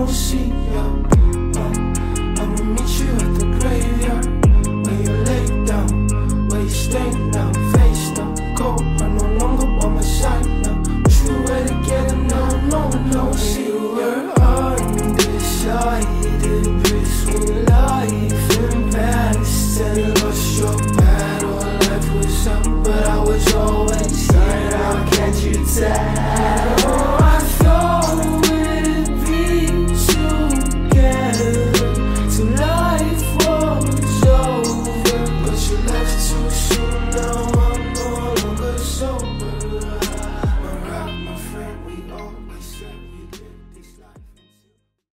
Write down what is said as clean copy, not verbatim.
see ya. I'ma meet you at the graveyard, where you lay down, where you stay now. Face down, go, I'm no longer by my side now. Wish we were together now, no, see you were undecided between life and past, and lost your battle. Life was up, but I was always right. How can't you tell?